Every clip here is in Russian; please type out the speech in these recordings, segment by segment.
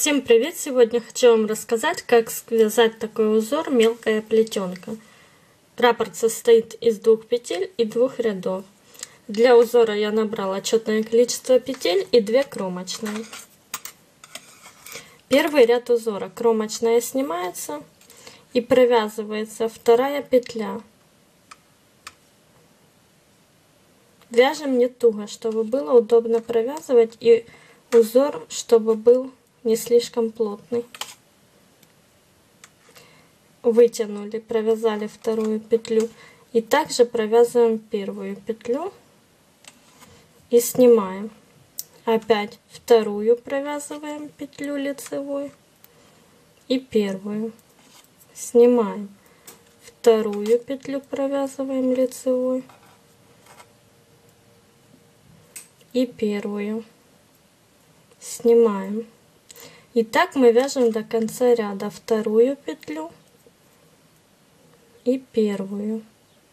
Всем привет! Сегодня хочу вам рассказать, как связать такой узор мелкая плетенка. Раппорт состоит из 2 петель и 2 рядов. Для узора я набрала четное количество петель и 2 кромочные. Первый ряд узора. Кромочная снимается и провязывается 2 петля. Вяжем не туго, чтобы было удобно провязывать, и узор, чтобы был не слишком плотный. Вытянули, провязали 2 петлю и также провязываем 1 петлю и снимаем. Опять 2 провязываем петлю лицевой и 1 снимаем. 2 петлю провязываем лицевой и 1 снимаем. И так мы вяжем до конца ряда. 2 петлю и 1.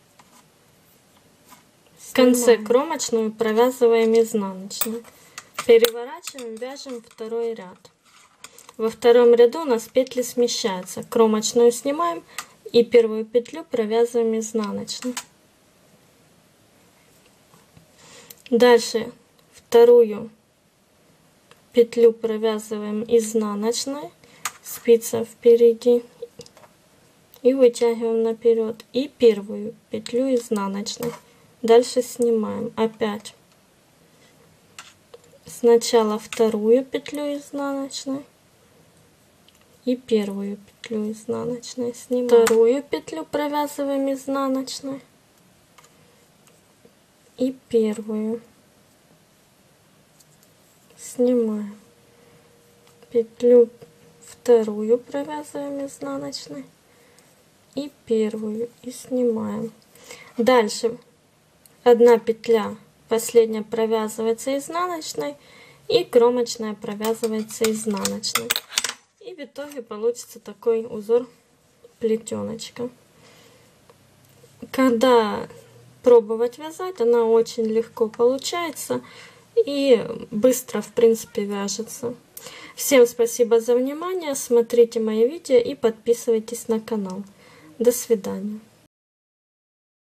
В конце кромочную провязываем изнаночной. Переворачиваем, вяжем 2 ряд. Во 2 ряду у нас петли смещаются. Кромочную снимаем и 1 петлю провязываем изнаночной. Дальше 2 петлю провязываем изнаночной, спица впереди, и вытягиваем наперед, и 1 петлю изнаночной. Дальше снимаем. Опять сначала 2 петлю изнаночной и 1 петлю изнаночной снимаем. 2 петлю провязываем изнаночной и 1 снимаем. Петлю 2 провязываем изнаночной и 1 и снимаем. Дальше 1 петля последняя провязывается изнаночной и кромочная провязывается изнаночной. И в итоге получится такой узор плетеночка. Когда пробовать вязать, она очень легко получается и быстро, в принципе, вяжется. Всем спасибо за внимание, смотрите мои видео и подписывайтесь на канал. До свидания.